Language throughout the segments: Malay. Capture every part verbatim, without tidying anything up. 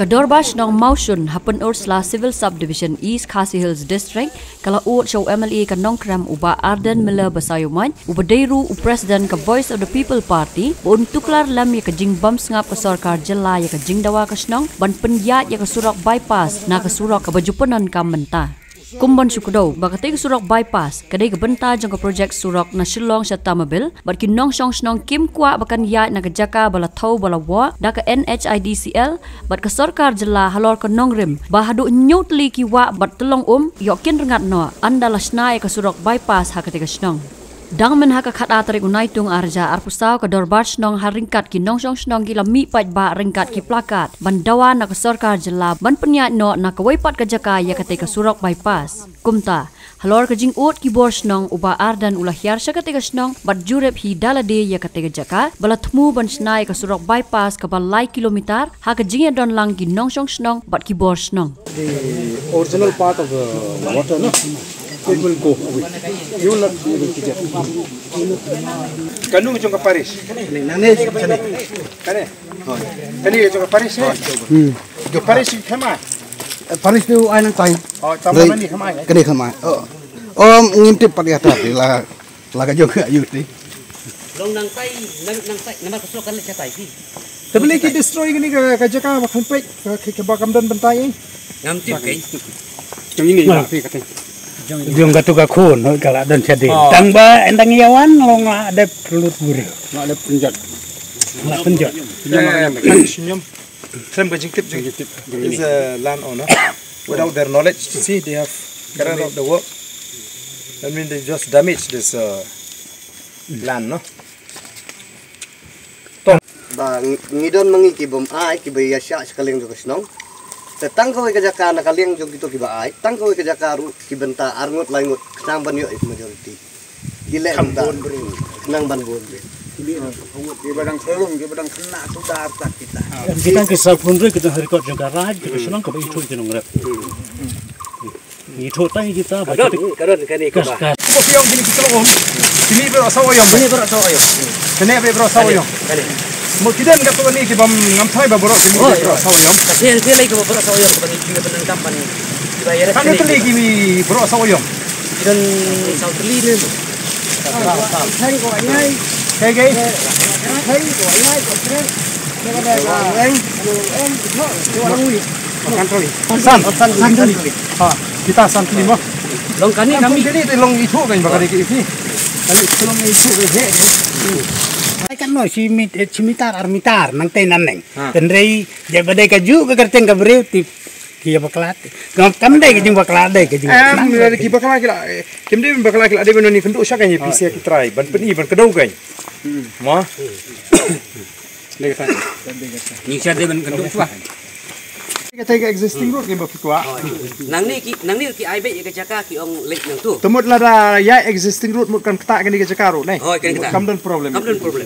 Kadorbash nong Maushun happen Ursula Civil Subdivision East Khasi Hills District kala ut show M L A ka nongkram uba Arden Miller Basayuman uba Deiru u President ka Voice of the People Party un tuklar lam ya ka jing bam ngap ka sarkar jela ya ka jing dawa ka snong ban penyat ya ka surak bypass na ka surak ka bajupanan ka menta. Kumban syukudo bakati surak bypass kadai gebenta jang ka project surak na Shillong Shatamabil bat kinong shong snong kim kwa bakan ya na jaka bala thau bala wa da ka N H I D C L bat ka sarkar jela halor ka nongrim bahadu nyutli ki wa bat telong um yokin rengat no andala snai ka surak bypass hakati ka snong dang men haka khat atrik unai tung arja arpusau ka dorbar snong haringkat ki nong shong snong ki lami pat ba ringkat ki plakat bandawa na ka sarkar jela ban penyat no na ka waipat ka jaka ya kate ka surak bypass kumta halor ka jing ut ki bor snong uba Ardan ulah hiar sya kate ka snong bat jurep hi dalade ya kate ka jaka bala thmu ban snai ka surak bypass ka balai kilometer ha ka jing don lang ki nong shong snong bat ki bor snong the original part of the water no it will go away. You will not be able to get it. Kanu chung ka Paris. Nane chane. Kane. Kani chung ka Paris hai. Hmm. Jo Paris khama. Paris tu ai nang tai. Oh, tamma ni khama hai. Kani khama. Oh. Om ngintip pati ata la la ka jo ka yuti. Long nang tai nang nang tai nama kaslo kan le chatai ki. Tabli ki destroy gini ka ka jaka ba khan pe ka ka ba kam dan bantai. Ngam tip kai. Chung ini la pi ka tai. Jung katu ka khun hoi kala dan chade tang ba endang yawan long ada pelut buri ada penjat la penjat senyum sem ka jingtip jingtip is a land owner without their knowledge to see they have carried out the work I mean they just damage this uh, land no ba ngidon mangiki bom ai ki baya sya sekaling jo kasnong tetang kau kerja nak kalian juga itu kiba ai tang kau kerja karu kibenta arngut langut kenang ban yo majority gile kambon beri kenang ban bon ini hangut di badang selung di badang kena sudah tak kita kita ke sapun re kita hari kau jangka raj kita senang kau itu kita nongret itu tadi kita kadon kadon kani ka ba ko piong gini kita om ini bro sawoyom ini bro sawoyom kene be bro sawoyom kani mo kidan ka to ni ki bam ngam thai ba bro kini bro sawoyom kasi kasi lagi ko bro sawoyom ko bani ki benan kapan dibayar kan itu lagi bro sawoyom dan South Lin thai ko anai cái cái thấy của anh ấy của thế cái này là anh em thợ cho nó nguy kan troli san san san troli ha kita san troli mo long kani kami kini te long itu kan bakal iki iki kali long itu ke he ai kan no simit simitar armitar nang tenan neng ten rei ja badai kaju ka kerteng ka breu tip kia baklat ngam kam dai ka jing baklat dai ka jing em le ki baklat kila kim dai baklat kila dai benoni kendu sya kan ye pisia ki try ban peni ban kedau kan mo le ka ni sya dai ban kendu swa cái cái existing road cái bậc quá nang ni ki nang ni ki ai be ka jaka ki ong lek nang tu temut là ra ya existing road một kan kata kan cái jaka road này oh kan kata kam dan problem kam dan problem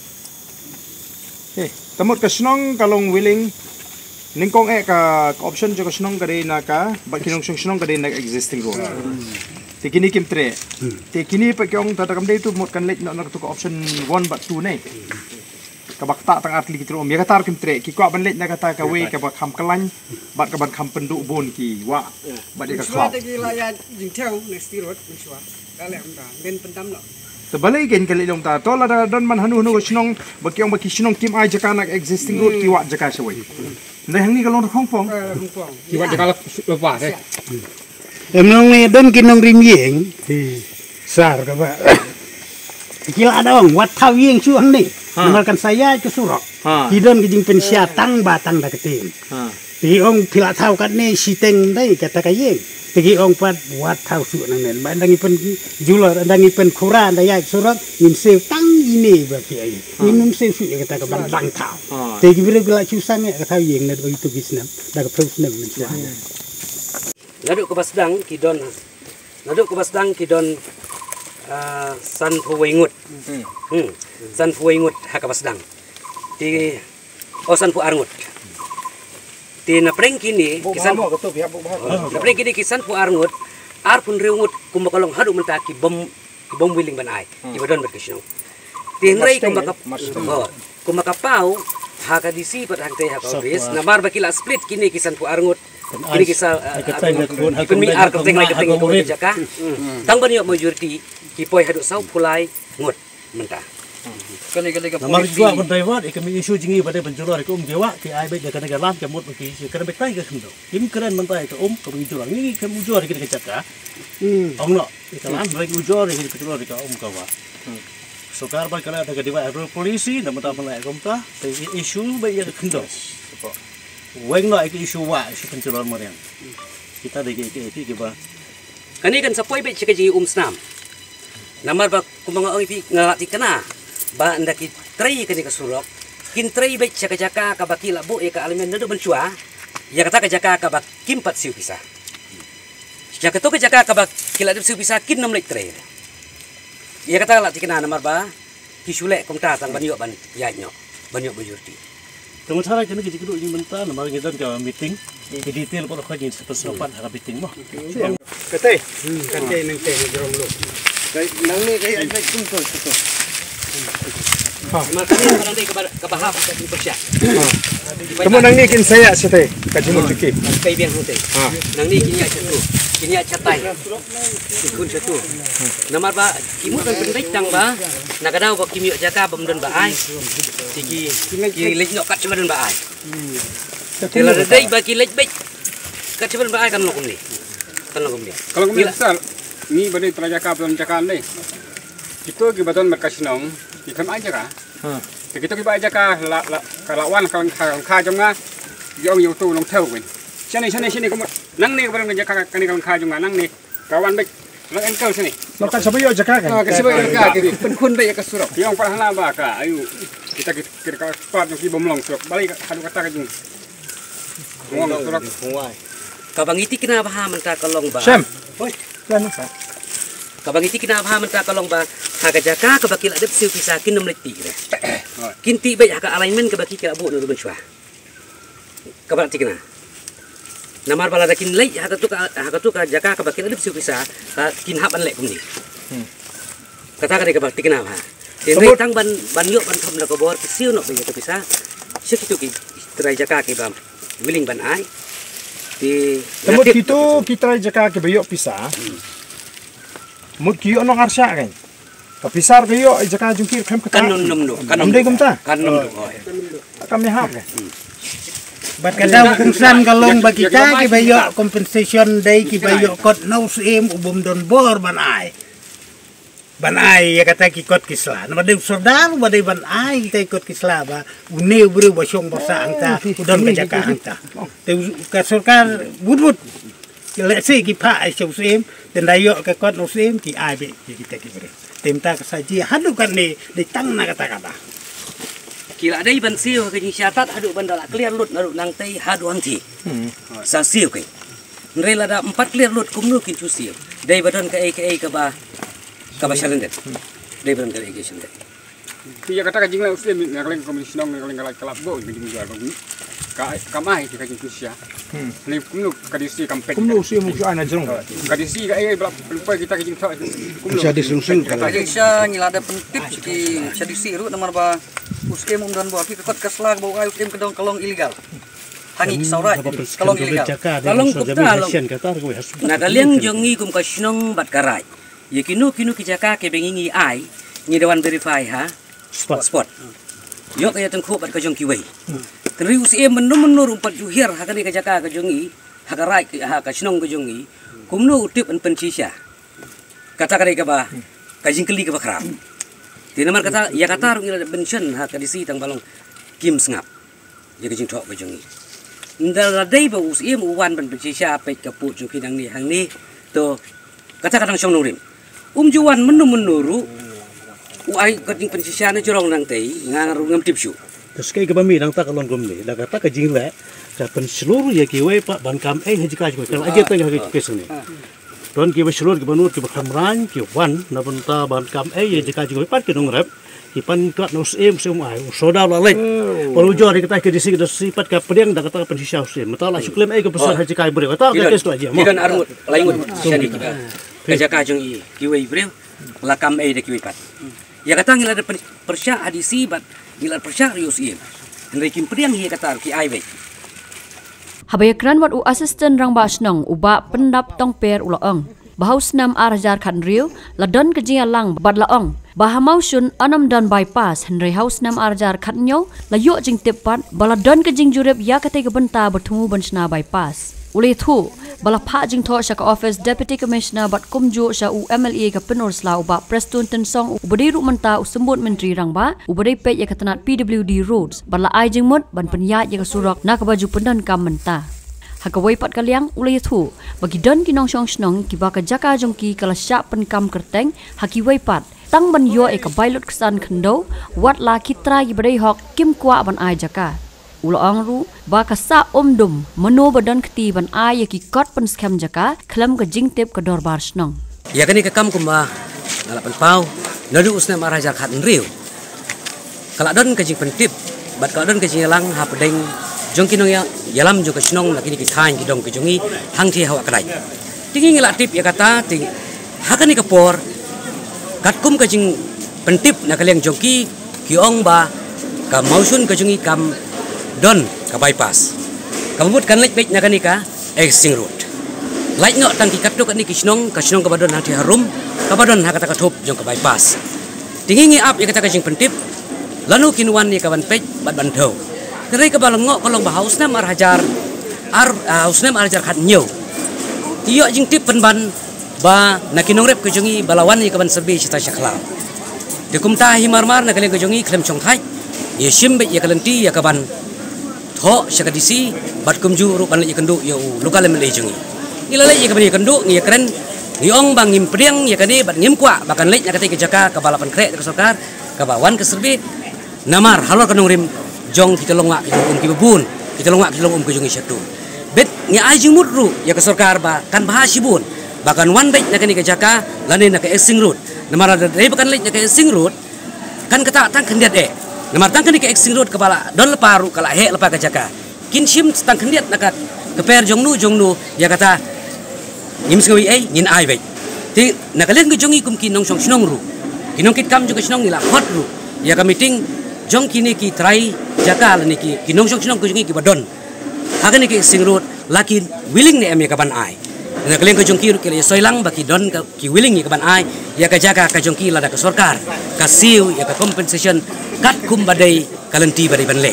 eh temut ka snong kalong willing ningkong eh ka option jo ka snong ka dei na ka ba kinong snong ka dei na existing road te kini kim tre te kini pa kyong tata kam dei tu mot kan lek na ka option one but two nei kabak tak tang atli kitro om ya katar kim tre ki kwa ban let na kata ka we ka ba kham kalan bat ka ban kham pendu bon ki wa ba de ka khwa ta ki la ya jing theo next road ni swa ka le ta ben pendam lo sebalai gen kali long ta to la don man hanu no snong ba kyong ba ki snong kim ai jaka nak existing road ki wa jaka sewai ndai hang ni ka long khong phong ki wa jaka la pa se em nong ni don kinong rim yeng thì sar ka ba kila dong wat thau yeng chuang ni Mengenalkan saya ke surok, hidon kijing pensiatang batang dah ketim. Ti ong pila tahu kat ni siteng dai kata kayeng. Tegi ong pat buat tahu su nang nen. Bandangi pen jular, bandangi pen kuran daya surok nim sew tang ini berarti ai. Nim sew su kata ke bandang tahu. Tegi bila bila susah ni kata yeng net itu bisnam, dah ke terus nem mencua. Laduk ke basdang kidon, laduk ke basdang kidon san puwengut. Hmm. San puwengut hakabasdang. Ti oh san pu arngut. Ti na preng kini kisan na preng kini kisan pu arngut ar pun reungut kumakalong hadu mentaki bom bom wiling banai. Ibadon berkisno. Ti ngrei kumakap kumakapau haka disi pat hang teh haka obris namar bakila split kini kisan pu arngut kini kisah penmi ar keteng lagi keteng ko jaka tang ban yo majority kipoi haduk sau pulai ngut mentah kali kali ka namar jua kon driver ikami isu jingi pada penjual ko um dewa ki ai be jaga negara ke mut ki kena betai ke khndo kim keren mentai ke um ko penjual ni ke ujor ki jaka ong no ikalan rek ujor ki penjual ka um ka wa sokar ba kala daga dewa polisi nama ta malai komta isu be ya khndo weng no iki isu wa isu penjual marian kita de ki ki ki ba kani kan sapoi be cikaji um snam namar ba kumanga ong pi ngalati kana ba ndaki trai kani ka surok kin trai be caka jaka ka bakila bu e ka alimen ndu bencua ya kata ka jaka ka bak kimpat siu pisa jaka to ka jaka ka bak kila siu pisa kin nam lek trai ya kata la tikana namar ba kisule komta tang banyo ban ya nyo banyo bujurti temu cara kini kita kudu ingin mentah namar kita ke meeting ke detail pada kau jenis persiapan harap meeting mah Katay, katay nang teh jerong lo. Kay nang ni kay ay kumpul to. Maka ni orang ni kabahap ka Persya Kamu nang ni kin saya sete kajimo tiki. kay biang hote nang ni kinya satu kinya catai kun satu namar ba kimu kan pendek tang ba nakadaw ba kimyo jaka bamdon ba ai tiki ki lek nok kat cuman ba ai tela dai ba ki lek bek kat cuman ba ai kan lokum ni kan lokum ni Kalau kemudian besar, ni beri terjaka belum jaka ni. Itu kibaton merkasinong, ikan aja kah? Kita kita aja kah la la kalawan kawan kawan kajongga, yang yang tu long tahu kan. Sini sini sini kamu nang ni belum jaka kani kawan kajongga nang ni kawan baik lang engkau sini. Makan sabayo jaka kan. Ah, kasi baik jaka kiri. Penkun baik ke surau. Yang perhana ba kah? Ayu kita kita kau part yang kibom long surau. Balik hadu kata kajong. Ngomong surau. Huai. kabangiti kinabaha menta kalong ba Syam. Oi, kan sa. kabangiti kinabaha menta kalong ba hagajaka kabakil adep siu pisakin nom leti kinti be haka alignment kabaki kila bu no benchwa kabati kina namar bala dakin lei haka tu haka tu jaka kabakil adep siu pisa kin haban lek kumni kata kade kabati kinabaha Tendai tang ban ban yuk ban thom na ko bor siu no be pisa sikitu ki trai jaka ki bam willing ban ai di Temu kito kita jaka ke bayo pisa. Mut kiyo no ngarsya kan. Kapisar kayo jaka jungkir kem kata. kanun num no kanun Amdai kumta. kanun Kami hap kan. Bat kadang kungsan kalong bagi kita ki bayo compensation day ki bayo kot no sim ubum don bor banai. Banai ya kata ki kot kisla. Nama de sordar badai banai kita ikut kisla ba. Une buru basong basa angta udon ka jaka angta. Te ka sarkar budbud. Let's say ki pa ai chau sim dan dayo ka kot no sim ki ai be ki kita ki bere. Temta ka saji hadu kan ni de tang na kata kata. kila dai ban siu ke ni syatat hadu ban dala clear lut naru nang tei hadu anti sa siu ke nrela da empat clear lut kumnu kin chu siu dai badon ka ai ka ai ka ba ka ba shalendet dai badon ka ai ka shalendet Iya kata kajing lah usai ngakaleng komisi nong ngakaleng ngakaleng kelap go kajing jual kau ka kamai kita kajing Rusia. Ni kumnu kadisi kampek. Kumno si mo ana jong. Kadisi ka ay belak lupa kita kajing tak kumnu. Bisa disungsung kalau. Malaysia nyilada pentip ki sadisi ru namar ba uskem um dan bo ki kot kaslag bo ay uskem kedong kalong ilegal. Hangi saurat kalong ilegal. kalong kupta na kaliang jongi kum ka shnong bat karai yekinu kinu ki jaka ke bengingi ai ni dewan verify ha spot spot yo kaya tengku bat ka jong kiwei Teri usia menur-menur umpat juhir hakani ka jaka ka jongi hakarai ha ka shnong ka jongi kumno utip an pensisya kata kare ka ba ka jingkeli ka bakram tinamar kata ya kata rung ila bension ha ka disi tang balong kim sngap ya ka jing thok ka jongi ndala dai ba usia mu wan ban pensisya pe ka pu ju kinang ni hang ni to kata kadang song nurim um juwan menu-menuru uai ka jing pensisya na jorong nang tei ngangaru ngam tipsu Terus kayak kami nang tak kalon gomni, dah kata kajing le, kapan seluruh ya kiwe pak bankam eh haji kaji kalau aja tengah haji kesini. Don kiwe seluruh kibanur kiwe kamran kiwan, napun ta bankam eh haji kaji kiwe pat kinong rep, kipan kat nus em semua, soda lalek. Kalau jauh kita ke disi kita sifat ke pedang dah kata pensisya usim, mata lah syuklem eh ke besar haji kaji beri, kata kes tu aja. Ikan armut, laingut, jadi kita kerja kajong i kiwe beri, lakam eh de kiwe pat. Ya kata ngila ada persya hadisi bat Gila persya rius iya. Henry kim priang hi kata ki ai be. Habayakran wat u assistant rang ba snong uba pendap tong per ulaong. Bahaus nam arajar khan riu ladon kejia lang bad laong. Bahamau shun anam dan bypass Henry House nam arajar khan nyo layo jing tepat baladon kejing jurep ya kate gebenta bertemu bensna bypass. Uli thu bala pha jing tho sha ka office deputy commissioner bat kumju sha u M L A ka penor sla uba prestun ten song ubadi ru menta usembut menteri rangba ubadi pe ya katanat P W D roads bala ai jing mut ban penya ya ka surak na ka baju pendan kam menta. Hakawai pat kaliang ulai thu bagi don kinong song snong kiba ka jaka jongki kala sya penkam kerteng hakiwai pat tang ban yo e ka bailot kesan khendo wat la kitra gi badai hok kim kwa ban ai jaka ulang ru ba ka sa omdum meno badan kti ban ai ki kot pen scam jaka khlam ka jing tep ka dor bar snong ya kani ka kam kuma nala pan pau nadu usna maraja khat riu kala don ka jing pentip bat kala don ka jing lang ha pedeng jong kinong ya yalam jo ka snong la kini ki thain ki dong ki jongi hang thi hawa kadai tingi ngila tip ya kata ting hakani ka por kat kum ka jing pentip na kaleng jongki ki ong ba ka mausun ka jongi kam don ka bypass kamut kan lek bek na kani ka exing road laik no tang ki katdo kani ki snong ka snong ka badon hati harum ka badon ha kata ka thop jong ka bypass tingi ngi ap ya kata ka jing pentip lanu kinwan ni ka ban pek bat ban tho Kerai ke balang ngok kolong bahaus nam arhajar ar haus nam arhajar khat nyo. Iyo jing tip penban ba nakinong rep ke jongi balawan ni kaban serbi cita syaklau. De kumta hi marmar na kaleng ke jongi klem chong thai. Ye shimbe ye kalenti ya kaban tho syakadisi bat kumju ru ban le kendu yo lokal le jongi. Ila le ye kaban ye kendu ni keren ni ong bang ngim priang ye kani bat ngim kwa bakan le nya kate ke jaka ka balapan krek ke sokar ka bawan ke serbi namar halor kanong rim jong kita longak kita um kita bun kita longak kita um ke jongi syatu bet ngi ajing mudru ya ke sarkar ba kan bahasibun bahkan one day nak ni ke jaka lane nak ke exing road namara dai bakan lek nak ke exing road kan kata tang kendiat e namar tang ni ke exing road kepala don leparu kala he lepa ke jaka kin sim tang kendiat nak ke per jongnu jongnu ya kata ngim sngawi ai ngin ai bet ti nak len ke jongi kum kinong song snong ru kinong kit kam juga snong ila hot ru ya ka meeting jong kini ki try jakal ni ki kinong sok sinong kujungi ki badon hagan ni ki sing road lakin willing ni em ya kaban ai na kalen ko jong ki ki soilang baki don ki willing ni kaban ai ya ka jaka ka jong ki lada ka sarkar ka siu ya ka compensation kat kum badai kalenti badai banle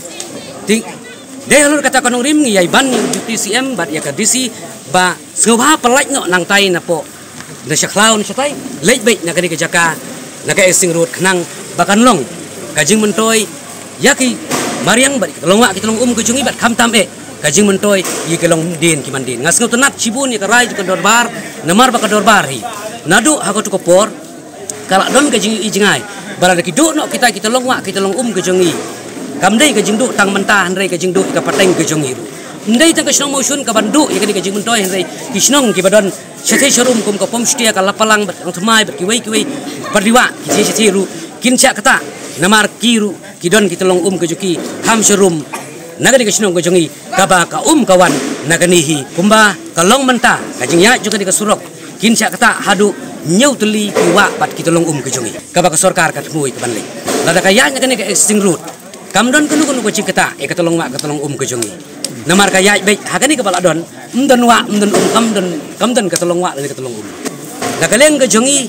ting de halur kata konong rim ni yai ban ni D C M bat ya ka D C ba sngwa pelaj no nang tai na po na syaklau ni satai lej bek na kani ka jaka na ka sing road knang bakan long kajing mentoy yaki mariang bat kelongak kita long um kujungi bat kham tam e kajing mentoy yi kelong din ki mandin ngas ngau tenat cibun ya karai ka dorbar namar ba ka dorbar hi nadu ha ko to por kala don kajing i jingai barada ki do no kita kita longwa kita long um kujungi kam dei kajing do tang mentah handrai kajing do ka pateng kujungi ru ndai tang kasnong mosun ka bandu ya ka kajing mentoy handrai kisnong ki badon sate sharum kum ka pomstia ka lapalang bat ang thmai bat ki wei ki wei pardiwa ki che ru kincha kata namar kiru kidon kita long um kejuki ham serum nagani kasnong kejongi kaba ka um kawan nagani hi kumba kalong menta kajing ya juga di kasurok kinsa kata hadu nyau teli kiwa pat kita long um kejongi kaba ka sarkar kat mui ke banle lada kaya nagani ka exing road kamdon kunu kunu kecik kata e katolong wa katolong um kejongi namar kaya baik hagani ka baladon umdon wa umdon um kamdon kamdon katolong wa dan katolong um nagaleng kejongi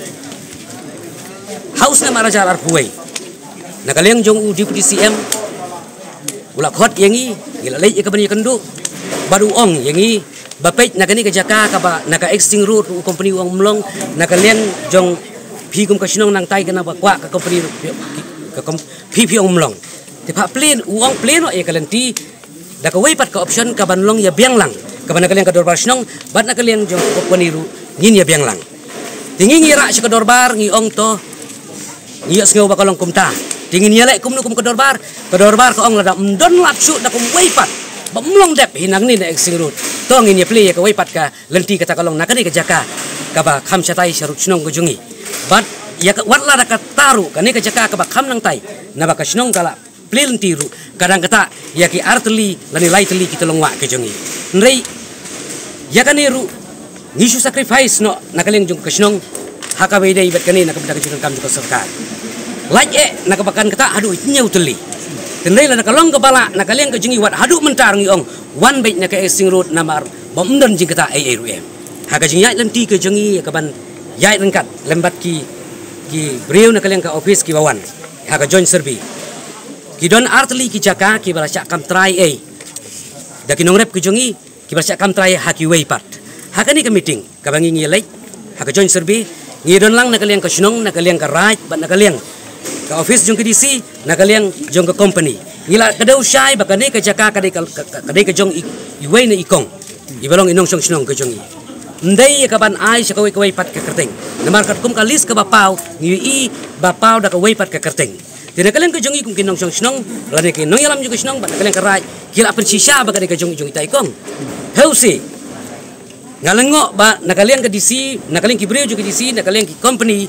haus na marajar arpuai nakaleng jong u deputy C M ulak hot yangi gila lej ka bani kendu baru ong yangi bapet nakani ka jaka ka ba naka exing road u company uang mlong nakaleng jong phi kum ka sinong nang tai kana ba kwa ka company ka phi phi ong mlong te pa plane uang plane o e kalenti da ka pat ka option ka banlong ya biang lang ka ban nakaleng ka dorbar sinong bat nakaleng jong company ru ngin ya biang lang tingi ngira sa ka dorbar ngi ong to ngi asngaw ba kalong kumta tingin nyalek kum nukum kedorbar kedorbar ko ong lada mdon lapsu da kum waipat bamlong dep hinang ni na exing road tong ini play ka waipat ka lenti kata kalong nakani ka jaka ka ba kham chatai sarut snong ko jungi bat ya wat la ka taru kani ka jaka ka ba kham nang tai na ba ka snong kala play lenti ru kadang kata ya ki artli lani lightly kita longwa ke jungi ndrei ya kani ru ngisu sacrifice no nakaleng jung ka snong haka bedai bat kani nak ka kam ka sarkar like eh nak bakan kata aduh nyau teli Tendai la nakalong kepala nakaliang ke jengi wat haduk mentar ngi ong wan baik nak ke sing road namar bomden jing kata ai ai ruem. Ha ka jing yai lenti ke jengi ka ban yai rengkat lembat ki ki breu nakaliang ke office ki bawan. Ha ka join serbi. Ki don artli ki jaka ki bala cak kam try ai. Da ki nong rep ki jengi ki bala cak kam try ha ki way part. Ha ka ni ke meeting ka bangi ngi lek ha ka join serbi ngi don lang nakaliang ke snong nakaliang ke right bat nakaliang ke office jong ke D C nakaliang jong ke company ngila kadau syai bakane ke jaka kadai kadai ke jong iwei na ikong ibalong inong song snong ke jong i ndai ka ban ai sa kawai kawai pat ke kerteng namar kat kum kalis ke bapau ngi i bapau da kawai pat ke kerteng tina kalian ke jong i kum kinong song snong lane ke nong yalam juga snong bat kalian ke rai kila pen sisa bakane ke jong jong itai kong heusi ngalengok ba nakaliang ke D C nakaliang ki breu juga D C nakaliang ki company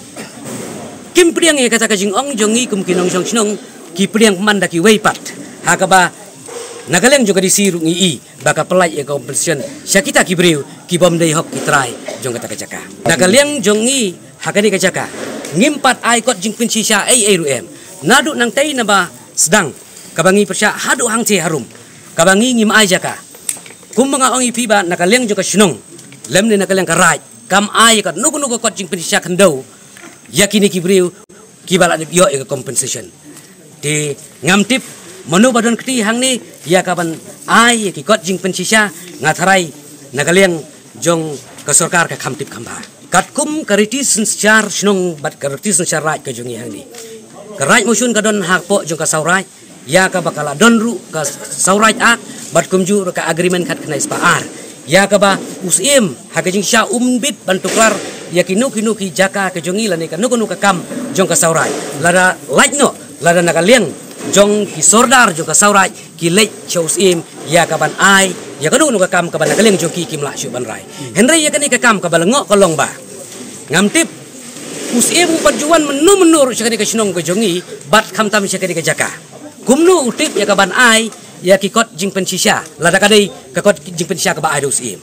kim priang ye kata kajing ong jongi kum kinong song snong ki priang manda ki weipat hakaba nagaleng juga disiru ngi i baka pelai ye competition syakita ki breu ki bom dei hok ki try jong kata kajaka nagaleng jongi hakani kajaka ngimpat ai kot jing pin sisa ai ai ruem nadu nang tei na ba sedang kabangi persya hadu hang ce harum kabangi ngim ai jaka kum mga ong i piba nagaleng juga snong lemne nagaleng ka right kam ai kot nugu nugu kot jing pin sisa kandau yakini kibriu kibala yo e compensation di ngamtip manu badon keti hang ni ya kaban ai ki kot jing pensisa ngatharai nakaliang jong ke sarkar ka khamtip khamba katkum kariti sensyar snong bat kariti sensyar rai ke jong hang ni karai musun ka don hak po jong ka saurai ya ka bakala don ru ka saurai ak bat kumju ka agreement khat khnai spaar ya ka ba usim hakajing sha umbit bantuklar ya kinu kinu ki jaka ke jongi lani ka nuku nuka kam jong ka saurai lada like no lada nakaliang jong ki sordar jong ka saurai ki lek chose im ya ka ban ai ya ka nuku nuka kam ka ban nakaliang jong ki kim la shu ban rai henry ya kani ka kam ka balengok kolong ba ngamtip usim perjuan menu menur syakani ka snong ka jongi bat kham tam syakani ka jaka kumnu utip ya ka ban ai ya ki kot jing pensisha lada kadai ka kot jing pensisha ka ba ai usim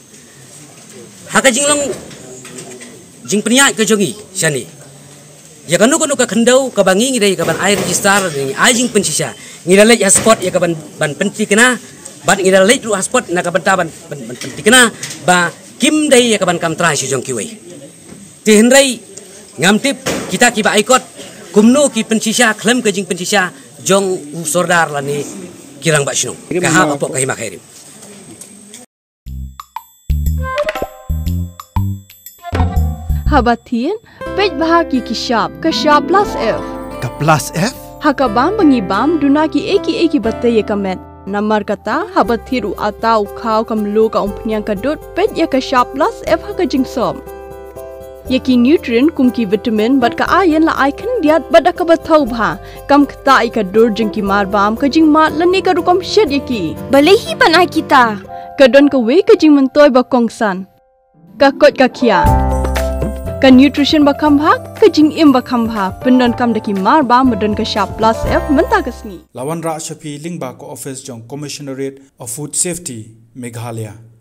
haka jinglong jing peniak ke jongi syani ya kanu kanu ka khendau ka bangi ngi dei ka ban ai register ni ai jing pensisa ngi dalek ya spot ya ka ban ban penti kena ban ngi dalek lu spot na ka ban taban ban penti kena ba kim dei ya ka ban kam trai si jong kiwei ti hendrai ngamtip kita ki ba aikot kumno ki pensisa klem ke jing pensisa jong usordar lani kirang ba sino ka ha apa ka himak herim Habatin, pej bahagi ki shop, ka shop plus F. Ka plus F? Haka bam bangi bam, duna ki eki eki bate ye kamet. Namar kata, habatiru atau kau kam lo ka umpnyang kadut, pej ya ka shop plus F haka jingsom. Ye ki nutrient kum ki vitamin, bat ka ayen la aikan diat bat ka batau bha. Kam kata ai ka dur jing ki mar bam, ka jing mat lani ka rukom shed ye ki. Balehi pan ai kita. Ka don ka we ka jing mentoy ba kongsan. Ka kot ka kia. Ka nutrition bakam bha ka jing im bakam bha pendon kam daki mar ba modon ka shop plus F menta kasni Lawan Ra Shafi Lingba ko office jong commissionerate of food safety Meghalaya